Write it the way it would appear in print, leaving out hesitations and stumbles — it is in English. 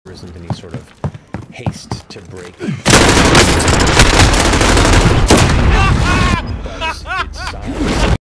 There isn't any sort of haste to break.